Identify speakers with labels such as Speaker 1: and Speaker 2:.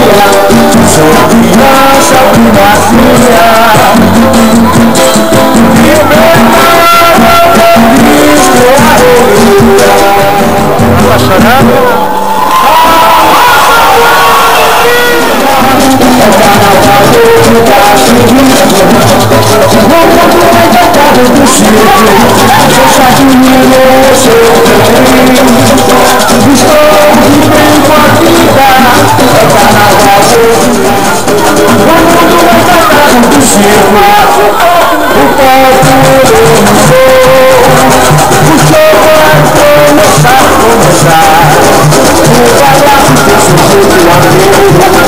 Speaker 1: sou criança primacia. E o meu nome é Cristo, aleluia. Tá chorando? Do circo, sou sardinha, sou feliz. Estou de bem com a vida, é carnaval. O mundo é tratado do circo, o palco eu não sou. O show vai começar. O palhaço tem seu jogo a